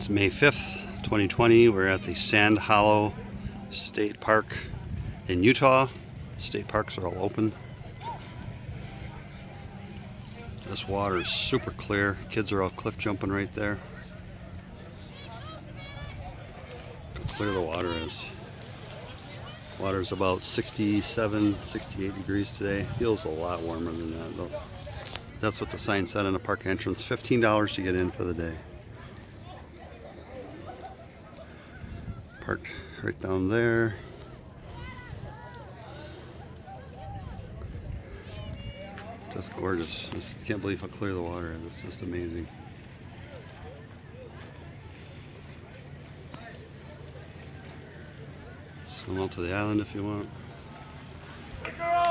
It's May 5th, 2020. We're at the Sand Hollow State Park in Utah. State parks are all open. This water is super clear. Kids are all cliff jumping right there. Look how clear the water is. Water's about 67, 68 degrees today. Feels a lot warmer than that though. That's what the sign said on the park entrance. $15 to get in for the day. Parked right down there. Just gorgeous. Just can't believe how clear the water is. It's just amazing. Swim out to the island if you want.